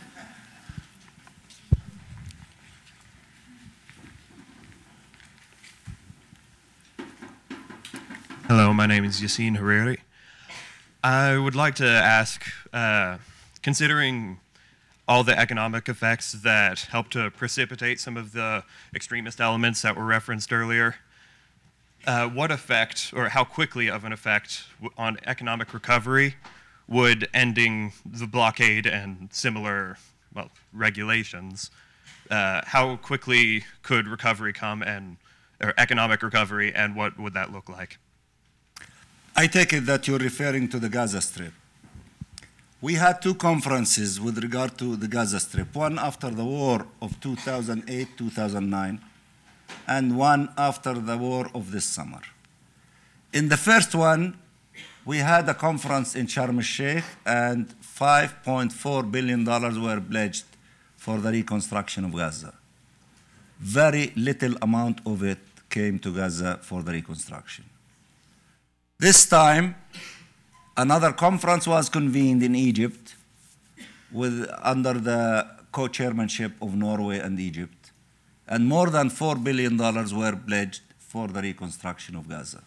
Hello, my name is Yassine Hariri. I would like to ask, considering all the economic effects that help to precipitate some of the extremist elements that were referenced earlier, what effect, or how quickly of an effect on economic recovery would ending the blockade and similar, well, regulations, how quickly could recovery come or economic recovery, and what would that look like? I take it that you're referring to the Gaza Strip. We had two conferences with regard to the Gaza Strip, one after the war of 2008-2009, and one after the war of this summer. In the first one, we had a conference in Sharm el-Sheikh, and $5.4 billion were pledged for the reconstruction of Gaza. Very little amount of it came to Gaza for the reconstruction. This time, another conference was convened in Egypt under the co-chairmanship of Norway and Egypt, and more than $4 billion were pledged for the reconstruction of Gaza.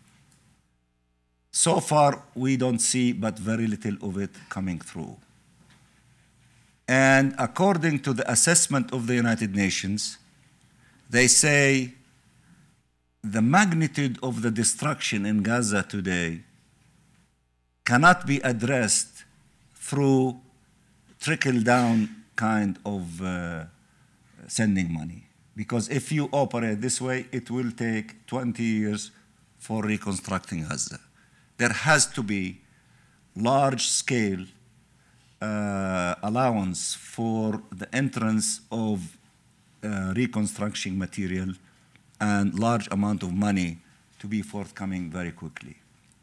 So far, we don't see but very little of it coming through. And according to the assessment of the United Nations, they say the magnitude of the destruction in Gaza today cannot be addressed through trickle-down kind of sending money. Because if you operate this way, it will take 20 years for reconstructing Gaza. There has to be large-scale allowance for the entrance of reconstruction material and large amount of money to be forthcoming very quickly.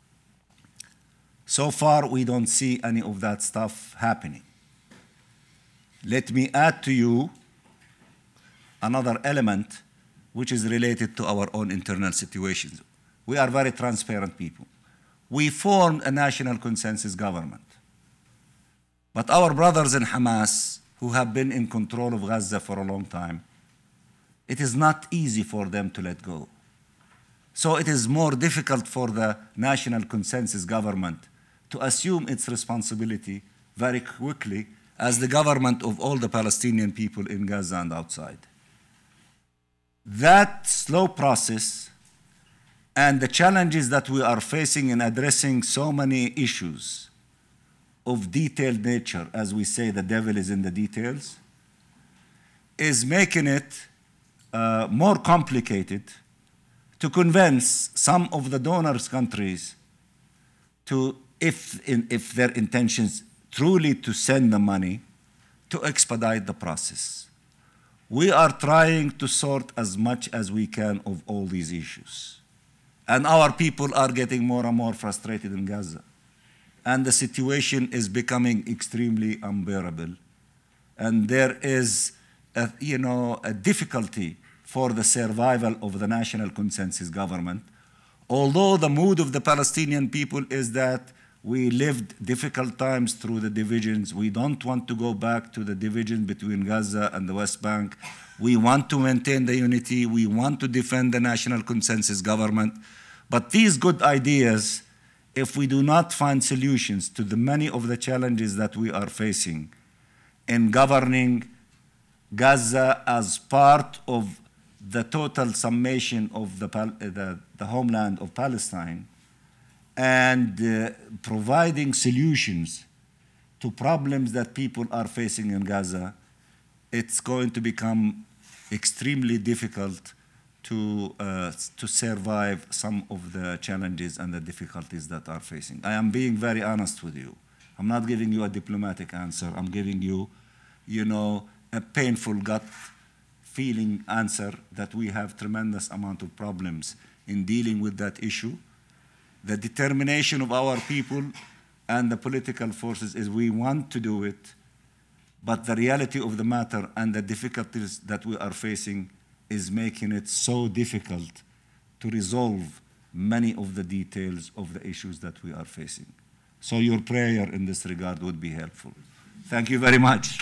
So far, we don't see any of that stuff happening. Let me add to you another element which is related to our own internal situations. We are very transparent people. We formed a national consensus government. But our brothers in Hamas, who have been in control of Gaza for a long time, it is not easy for them to let go. So it is more difficult for the national consensus government to assume its responsibility very quickly as the government of all the Palestinian people in Gaza and outside. That slow process and the challenges that we are facing in addressing so many issues of detailed nature, as we say, the devil is in the details, is making it more complicated to convince some of the donors countries to, if their intentions truly to send the money, to expedite the process. We are trying to sort as much as we can of all these issues. And our people are getting more and more frustrated in Gaza. And the situation is becoming extremely unbearable. And there is a difficulty for the survival of the national consensus government. Although the mood of the Palestinian people is that we lived difficult times through the divisions. We don't want to go back to the division between Gaza and the West Bank. We want to maintain the unity. We want to defend the national consensus government. But these good ideas, if we do not find solutions to the many of the challenges that we are facing in governing Gaza as part of the total summation of the homeland of Palestine, and providing solutions to problems that people are facing in Gaza, it's going to become extremely difficult to survive some of the challenges and the difficulties that are facing. I am being very honest with you. I'm not giving you a diplomatic answer. I'm giving you, a painful gut feeling answer that we have tremendous amount of problems in dealing with that issue. The determination of our people and the political forces is we want to do it, but the reality of the matter and the difficulties that we are facing is making it so difficult to resolve many of the details of the issues that we are facing. So your prayer in this regard would be helpful. Thank you very much.